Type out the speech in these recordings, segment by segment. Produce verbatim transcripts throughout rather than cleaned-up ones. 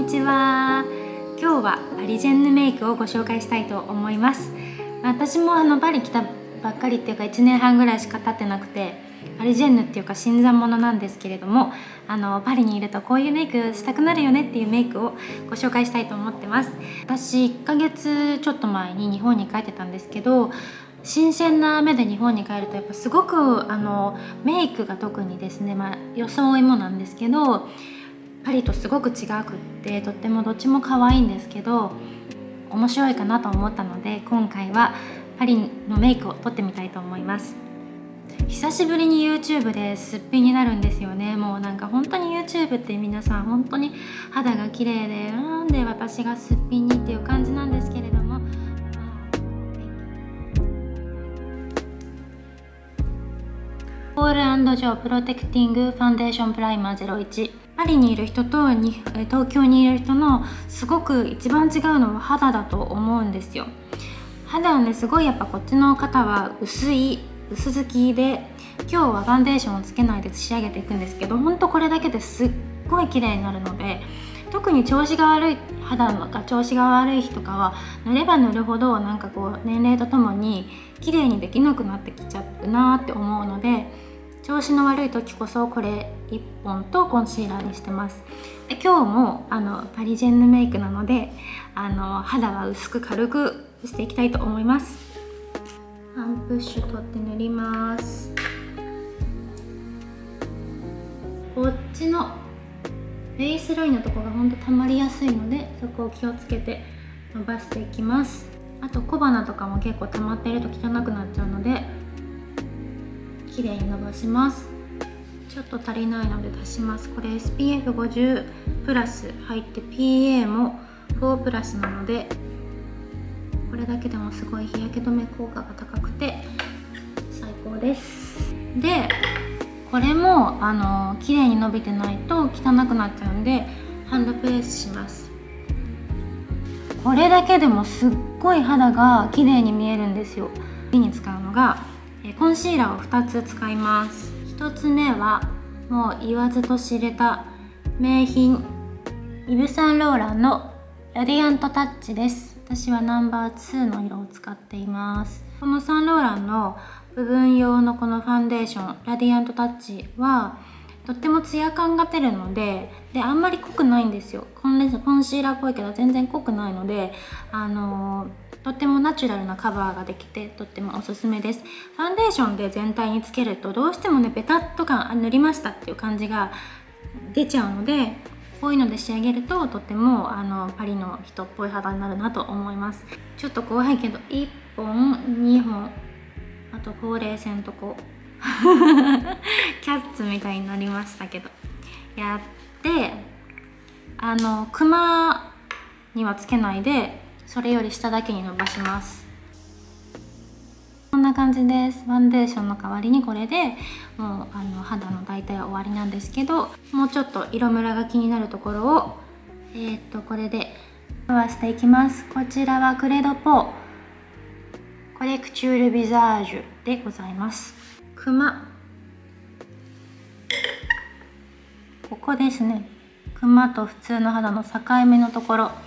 ちは。今日はパリジェンヌメイクをご紹介したいと思います。私もあのパリ来たばっかりっていうかいちねんはんぐらいしか経ってなくて、パリジェンヌっていうか新参者なんですけれども、あのパリにいるとこういうメイクしたくなるよねっていうメイクをご紹介したいと思ってます。私いっかげつちょっと前に日本に帰ってたんですけど、新鮮な目で日本に帰るとやっぱすごくあのメイクが特にですね、まあ、装いもなんですけどパリとすごく違くってとってもどっちも可愛いんですけど面白いかなと思ったので、今回はパリのメイクを撮ってみたいと思います。久しぶりに YouTube ですっぴんになるんですよね。もうなんか本当に YouTube って皆さん本当に肌が綺麗で、なんで私がすっぴんにっていう感じなんですけれども、ポール&ジョープロテクティングファンデーションプライマーゼロいち。パリにいる人とに東京にいる人のすごく一番違うのは肌だと思うんですよ。肌はね、すごいやっぱこっちの方は薄い薄付きで、今日はファンデーションをつけないで仕上げていくんですけど、ほんとこれだけですっごい綺麗になるので、特に調子が悪い肌が調子が悪い日とかは塗れば塗るほどなんかこう年齢とともに綺麗にできなくなってきちゃうなって思うので、調子の悪い時こそこれいっぽんとコンシーラーにしてます。で今日もあのパリジェンヌメイクなので、あの肌は薄く軽くしていきたいと思います。ワンプッシュ取って塗ります。こっちのフェイスラインのところがほんと溜まりやすいので、そこを気をつけて伸ばしていきます。あと小鼻とかも結構溜まっていると汚くなっちゃうので綺麗に伸ばします。ちょっと足りないので足します。これ エスピーエフごじゅう プラス入って ピーエー もフォープラスなので、これだけでもすごい日焼け止め効果が高くて最高です。でこれもあの綺麗に伸びてないと汚くなっちゃうんでハンドプレスします。これだけでもすっごい肌が綺麗に見えるんですよ。次に使うのがコンシーラーをふたつ使います。ひとつめはもう言わずと知れた名品イヴ・サンローランのラディアントタッチです。私はナンバーツーの色を使っています。このサンローランの部分用のこのファンデーションラディアントタッチはとってもツヤ感が出るので、であんまり濃くないんですよ。コンレコンシーラーっぽいけど全然濃くないので、あのー、とってもナチュラルなカバーができてとってもおすすめです。ファンデーションで全体につけるとどうしてもねベタッと感、あ塗りましたっていう感じが出ちゃうので、こういうので仕上げるととってもあのパリの人っぽい肌になるなと思います。ちょっと怖いけどいっぽんにほん、あとほうれい線とこうキャッツみたいになりましたけどやって、あのクマにはつけないでそれより下だけに伸ばします。こんな感じです。ファンデーションの代わりにこれでもうあの肌の大体は終わりなんですけど、もうちょっと色ムラが気になるところをえー、っとこれで合わせていきます。こちらはクレドポコレクチュールビザージュでございます。クマ、ここですね。クマと普通の肌の境目のところ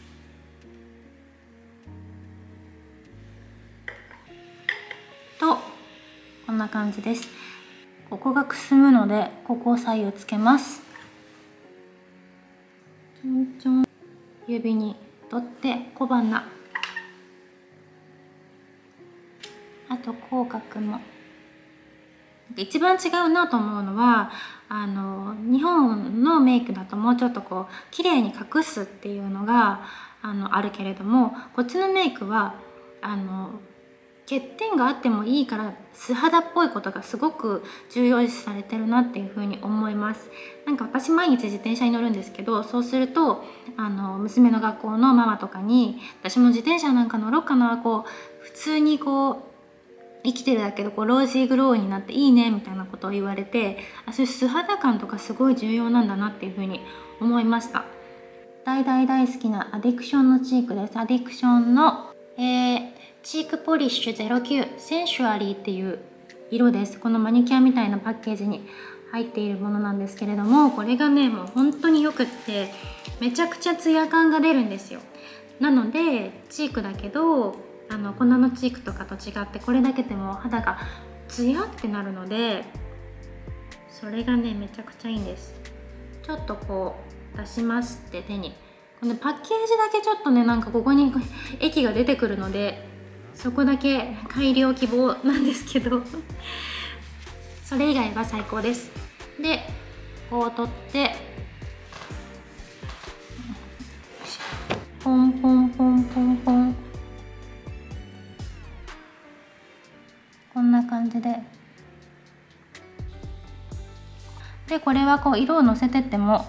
とこんな感じです。ここがくすむのでここを左右つけます。ちょんちょん指に取って小鼻、あと口角も。一番違うなと思うのは、あの日本のメイクだともうちょっとこう綺麗に隠すっていうのがあのあるけれども、こっちのメイクはあの欠点があってもいいから素肌っぽいことがすごく重要視されてるなっていうふうに思います。なんか私毎日自転車に乗るんですけど、そうするとあの娘の学校のママとかに私も自転車なんか乗ろうかな、こう普通にこう生きてるだけどこうロージーグローになっていいねみたいなことを言われて、あ、そういう素肌感とかすごい重要なんだなっていうふうに思いました。大大大好きなアディクションのチークです。アディクションの、えー、チークポリッシュゼロきゅうセンシュアリーっていう色です。このマニキュアみたいなパッケージに入っているものなんですけれども、これがねもう本当によくってめちゃくちゃツヤ感が出るんですよ。なのでチークだけどあの粉のチークとかと違ってこれだけでも肌がツヤってなるので、それがねめちゃくちゃいいんです。ちょっとこう出しまして手に、このパッケージだけちょっとねなんかここに液が出てくるので、そこだけ改良希望なんですけどそれ以外は最高です。でこう取ってポンポンポンポンポン、こんな感じで。でこれはこう色をのせてっても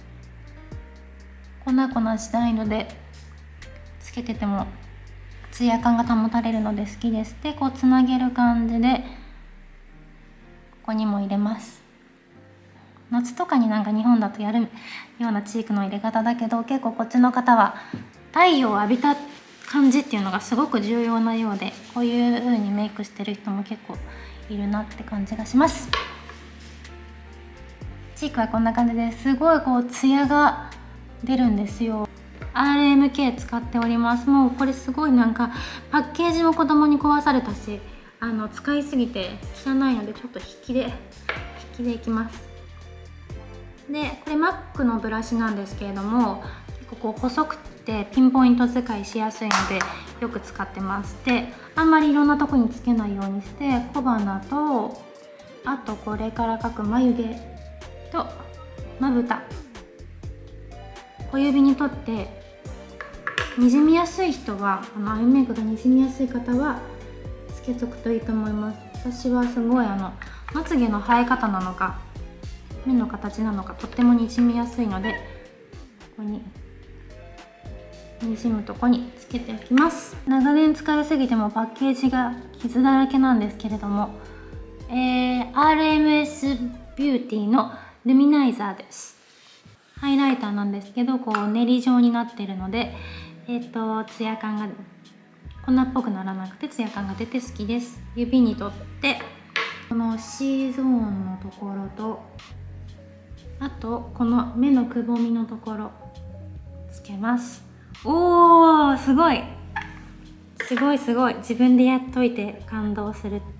粉々しないので、つけててもツヤ感が保たれるので好きです。でこうつなげる感じでここにも入れます。夏とかになんか日本だとやるようなチークの入れ方だけど、結構こっちの方は太陽を浴びた感じっていうのがすごく重要なようで、こういう風にメイクしてる人も結構いるなって感じがします。チークはこんな感じですごいこうツヤが出るんですよ。 アールエムケー 使っております。もうこれすごいなんかパッケージも子供に壊されたし、あの使いすぎて汚いのでちょっと引きで引きでいきます。でこれ マック のブラシなんですけれども、結構こう細くてピンポイント使いしやすいのでよく使ってます。であんまりいろんなとこにつけないようにして小鼻と、あとこれから描く眉毛とまぶた、小指にとってにじみやすい人は、あのアイメイクがにじみやすい方はつけとくといいと思います。私はすごいあのまつげの生え方なのか目の形なのかとってもにじみやすいので、ここににじむとこにつけておきます。長年使いすぎてもパッケージが傷だらけなんですけれども、えー、アールエムエス ビューティーのルミナイザーです。ハイライターなんですけど、こう練り状になっているので、えっとツヤ感が粉っぽくならなくてツヤ感が出て好きです。指に取ってこの C ゾーンのところと、あとこの目のくぼみのところつけます。おーすごいすごいすごい、自分でやっといて感動する。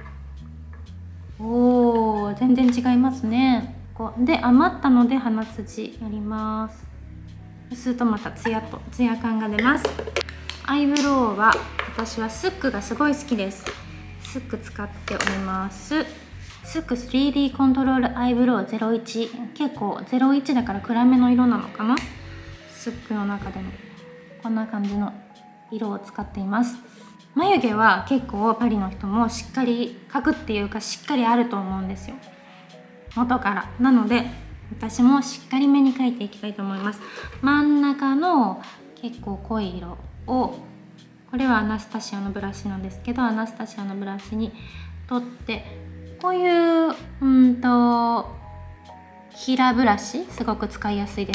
おー全然違いますね。こうで余ったので鼻筋やります。そうするとまたツヤとツヤ感が出ます。アイブロウは私はスックがすごい好きです。スック使っております。スック スリーディー コントロールアイブロウゼロイチ、結構ゼロイチだから暗めの色なのかな。スックの中でもこんな感じの色を使っています。眉毛は結構パリの人もしっかり描くっていうかしっかりあると思うんですよ、元から。なので私もしっかりめに描いていきたいと思います。真ん中の結構濃い色を、これはアナスタシアのブラシなんですけど、アナスタシアのブラシに取って、こういううんと平ブラシすごく使いやすいです。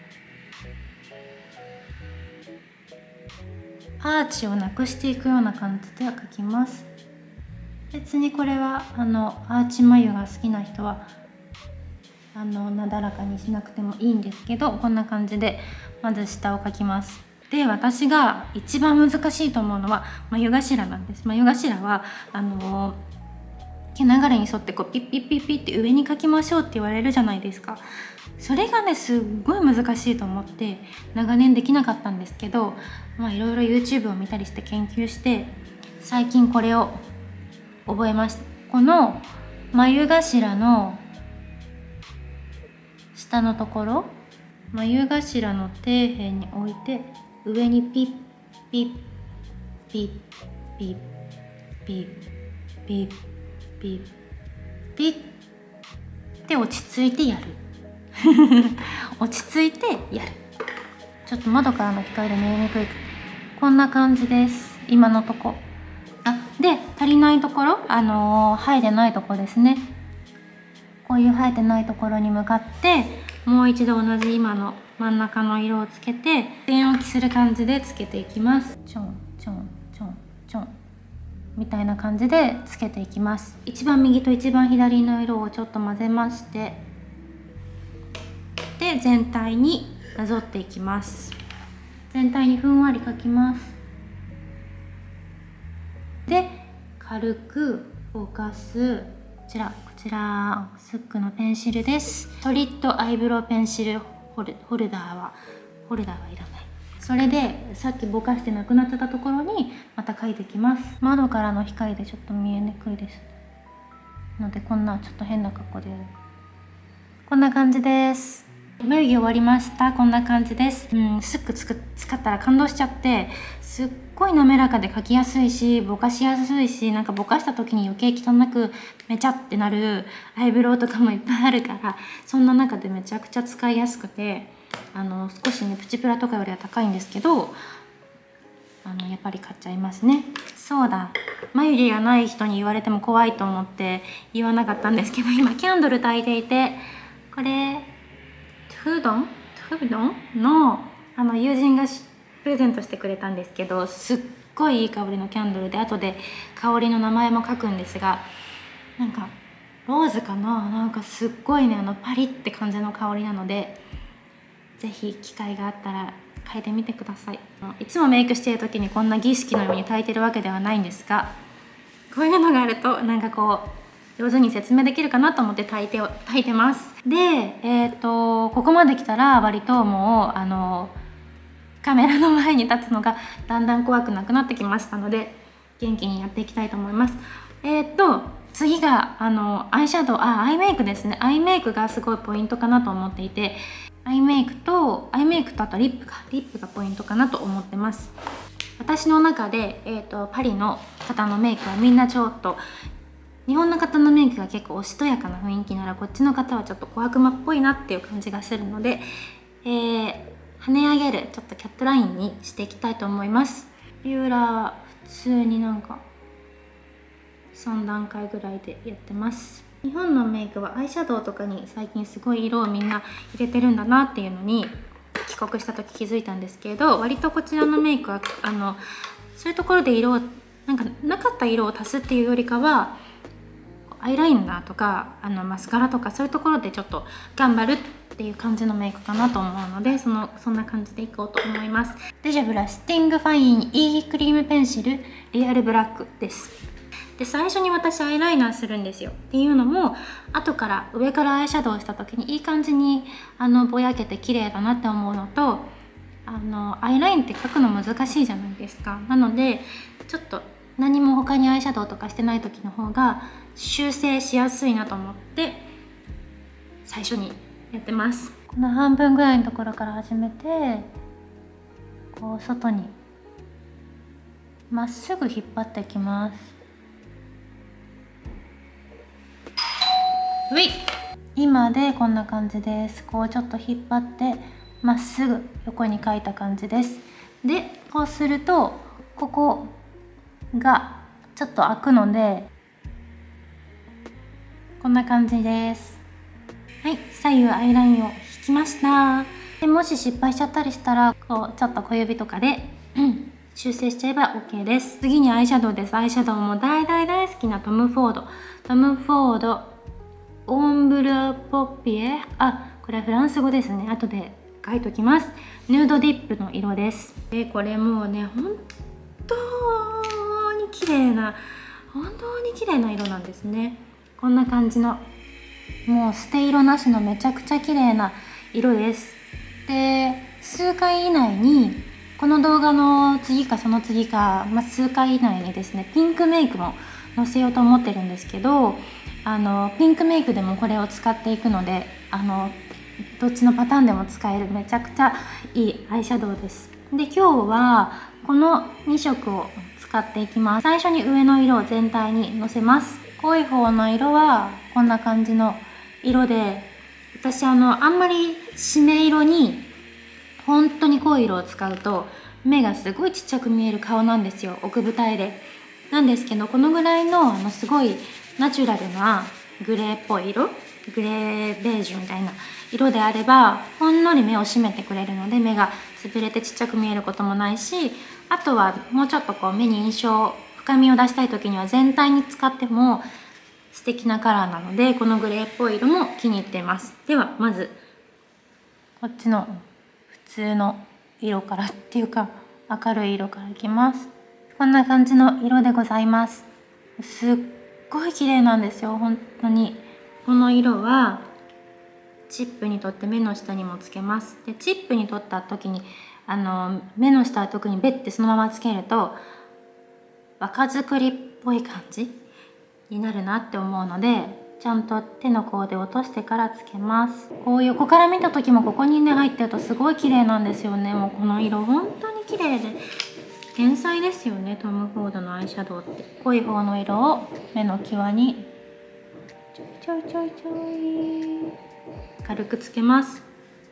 アーチをなくしていくような感じで描きます。別にこれはあのアーチ眉が好きな人はあのなだらかにしなくてもいいんですけど、こんな感じでまず下を描きます。で私が一番難しいと思うのは眉頭なんです。眉頭はあの毛流れに沿ってこうピッピッピッピッって上に描きましょうって言われるじゃないですか。それがねすっごい難しいと思って長年できなかったんですけど、まあいろいろ YouTube を見たりして研究して最近これを覚えました。この眉頭の下のところ、眉頭の底辺に置いて上にピッピッピッピッピッピッピッピッって落ち着いてやる落ち着いてやる。ちょっと窓からの光で見えにくい。こんな感じです今のとこ。あで足りないところ、あのー、生えてないところですね。こういう生えてないところに向かってもう一度同じ今の真ん中の色をつけて線置きする感じでつけていきます。ちょんちょんちょんちょんみたいな感じでつけていきます。一番右と一番左の色をちょっと混ぜまして、で全体になぞっていきます。全体にふんわり描きます。で軽くぼかす、こちらこちらスックのペンシルです。ソリッドアイブロウペンシルホルホルダーはホルダーはいらない。それでさっきぼかしてなくなってたところにまた描いていきます。窓からの光でちょっと見えにくいですので、こんなちょっと変な格好でやる。こんな感じです。眉毛終わりました。こんな感じです。うん、スックつく使ったら感動しちゃって、すっごい滑らかで描きやすいし、ぼかしやすいし、なんかぼかした時に余計汚くめちゃってなるアイブロウとかもいっぱいあるから、そんな中でめちゃくちゃ使いやすくて、あの少しねプチプラとかよりは高いんですけど、あのやっぱり買っちゃいますね。そうだ、眉毛がない人に言われても怖いと思って言わなかったんですけど、今キャンドル焚いていて、これトゥードントゥードンのあの友人がプレゼントしてくれたんですけど、すっごいいい香りのキャンドルで、後で香りの名前も書くんですが、なんかローズかな、なんかすっごいね、あのパリって感じの香りなので、ぜひ機会があったら嗅いでみてください。いつもメイクしている時にこんな儀式のように焚いてるわけではないんですが、こういうのがあるとなんかこう上手に説明できるかなと思って焚いて焚いてます。で、えっとここまで来たら割ともうあのカメラの前に立つのがだんだん怖くなくなってきましたので、元気にやっていきたいと思います。えっと次があのアイシャドウ、あアイメイクですね。アイメイクがすごいポイントかなと思っていて、アイメイクとアイメイクとあとリップかリップがポイントかなと思ってます。私の中で、えー、とパリの方のメイクはみんなちょっと、日本の方のメイクが結構おしとやかな雰囲気なら、こっちの方はちょっと小悪魔っぽいなっていう感じがするので、えー、跳ね上げるちょっとキャットラインにしていきたいと思います。ビューラーは普通になんかさんだんかいぐらいでやってます。日本のメイクはアイシャドウとかに最近すごい色をみんな入れてるんだなっていうのに帰国した時気づいたんですけど、割とこちらのメイクはあのそういうところで色をなんかなかった色を足すっていうよりかは、アイライナーとかあのマスカラとかそういうところでちょっと頑張るっていう感じのメイクかなと思うので、そのそんな感じでいこうと思います。デジャブラスティングファイン E クリームペンシルリアルブラックです。で最初に私アイライナーするんですよ。っていうのも後から上からアイシャドウをした時にいい感じにあのぼやけて綺麗だなって思うのと、あのアイラインって描くの難しいじゃないですか。なのでちょっと何も他にアイシャドウとかしてない時の方が修正しやすいなと思って最初にやってます。この半分ぐらいのところから始めて、こう外にまっすぐ引っ張ってきます。うい今でこんな感じです。こうちょっと引っ張ってまっすぐ横に描いた感じです。でこうするとここがちょっと開くのでこんな感じです。はい、左右アイラインを引きました。でもし失敗しちゃったりしたらこうちょっと小指とかで修正しちゃえば OK です。次にアイシャドウです。アイシャドウも大大大好きなトム・フォードトム・フォードオンブルポピエ、あ、これはフランス語ですね。後で書いときます。ヌードディップの色です。でこれもうね本当に綺麗な本当に綺麗な色なんですね。こんな感じのもう捨て色なしのめちゃくちゃ綺麗な色です。で数回以内にこの動画の次かその次か、まあ、数回以内にですねピンクメイクも載せようと思ってるんですけど、あのピンクメイクでもこれを使っていくので、あのどっちのパターンでも使えるめちゃくちゃいいアイシャドウです。で今日はこのにしょくを使っていきます。最初に上の色を全体にのせます。濃い方の色はこんな感じの色で、私あのあんまり締め色に本当に濃い色を使うと目がすごいちっちゃく見える顔なんですよ、奥二重で。なんですけどこのぐらいのあのすごいナチュラルなグレーっぽい色、グレーベージュみたいな色であればほんのり目を締めてくれるので、目がつぶれてちっちゃく見えることもないし、あとはもうちょっとこう目に印象を深深みを出したい時には全体に使っても素敵なカラーなので、このグレーっぽい色も気に入っています。ではまずこっちの普通の色からっていうか明るい色からいきます。こんな感じの色でございます。すっごい綺麗なんですよ、本当に。この色はチップにとって目の下にもつけます。でチップに取った時にあの目の下は特にベッてそのままつけると若作りっぽい感じになるなって思うので、ちゃんと手の甲で落としてからつけます。こう横から見た時もここにね入ってるとすごい綺麗なんですよね。もうこの色本当に綺麗で天才ですよね、トム・フォードのアイシャドウって。濃い方の色を目の際にちょいちょいちょいちょい軽くつけます。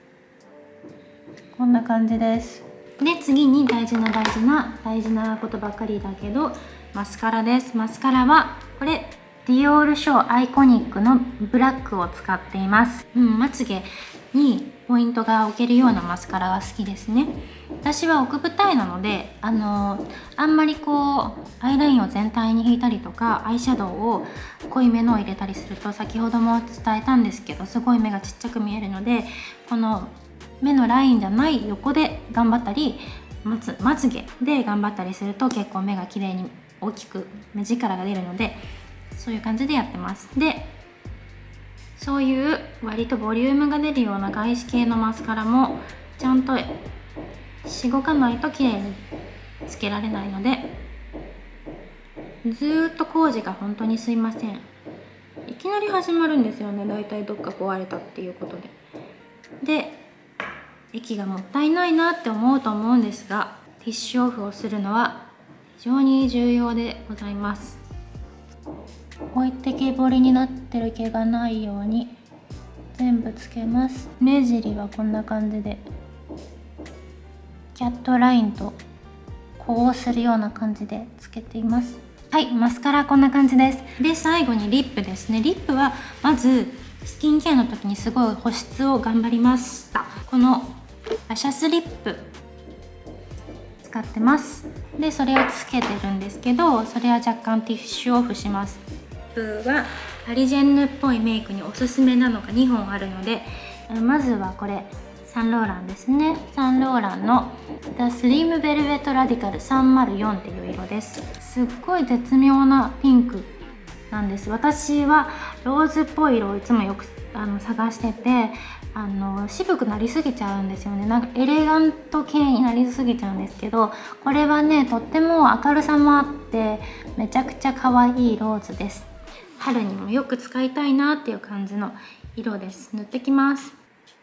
こんな感じです。で次に大事な大事な大事なことばかりだけど、マスカラです。マスカラはこれディオールショーアイコニックのブラックを使っています。うん、まつげにポイントが置けるようなマスカラが好きですね。私は奥二重なので、あのあんまりこうアイラインを全体に引いたりとかアイシャドウを濃いめのを入れたりすると、先ほども伝えたんですけどすごい目がちっちゃく見えるので、この目のラインじゃない横で頑張ったりまつまつげで頑張ったりすると結構目が綺麗に大きく目力が出るので、そういう感じでやってます。でそういう割とボリュームが出るような外資系のマスカラもちゃんとしごかないと綺麗につけられないので、ずーっと工事が本当にすいません。いきなり始まるんですよね、だいたいどっか壊れたっていうことで。で液がもったいないなって思うと思うんですが、ティッシュオフをするのは非常に重要でございます。置いてけぼりになってる毛がないように全部つけます。目尻はこんな感じでキャットラインとこうするような感じでつけています。はい、マスカラこんな感じです。で最後にリップですね。リップはまずスキンケアの時にすごい保湿を頑張りました。このラシャスリップ使ってます。でそれをつけてるんですけど、それは若干ティッシュオフします。リップはパリジェンヌっぽいメイクにおすすめなのがにほんあるので、まずはこれサンローランですね。サンローランの The Slim Velvet Radical さんまるよんっていう色です。すっごい絶妙なピンクなんです。私はローズっぽい色をいつもよくあの探してて、あの渋くなりすぎちゃうんですよね。なんかエレガント系になりすぎちゃうんですけど、これはねとっても明るさもあってめちゃくちゃ可愛いローズです。春にもよく使いたいなっていう感じの色です。塗ってきます。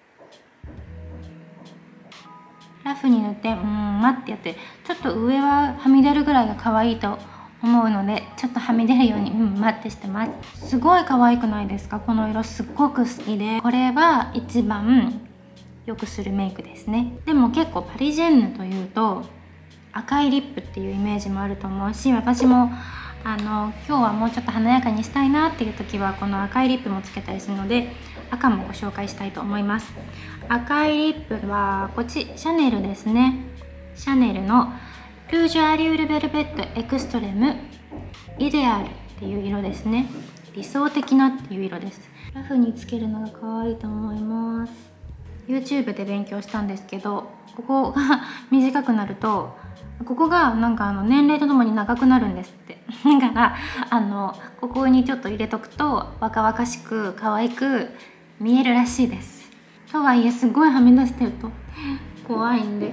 ラフに塗ってうん待ってやって、ちょっと上ははみ出るぐらいが可愛いと思うので、ちょっとはみ出るようにうん待ってしてます。すごい可愛くないですか？この色すっごく好きで、これは一番よくするメイクですね。でも結構パリジェンヌというと赤いリップっていうイメージもあると思うし、私もあの今日はもうちょっと華やかにしたいなっていう時はこの赤いリップもつけたりするので、赤もご紹介したいと思います。赤いリップはこっちシャネルですね。シャネルのルージュアリュールベルベットエクストレムイデアルっていう色ですね。理想的なっていう色です。ラフにつけるのが可愛いと思います。 YouTube で勉強したんですけど、ここが短くなるとここがなんかあの年齢とともに長くなるんですって。だからあのここにちょっと入れとくと若々しく可愛く見えるらしいです。とはいえすごいはみ出してると怖いんで、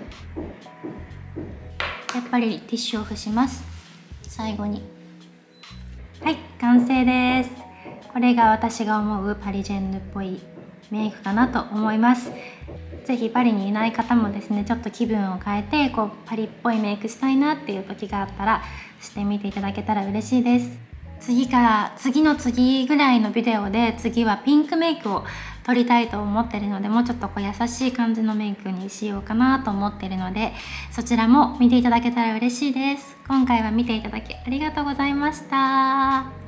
やっぱりティッシュオフします。最後にはい完成です。これが私が思うパリジェンヌっぽいメイクかなと思います。ぜひパリにいない方もですね、ちょっと気分を変えてこうパリっぽいメイクしたいなっていう時があったらしてみていただけたら嬉しいです。次から次の次ぐらいのビデオで次はピンクメイクを撮りたいと思ってるので、もうちょっとこう優しい感じのメイクにしようかなと思ってるので、そちらも見ていただけたら嬉しいです。今回は見ていただきありがとうございました。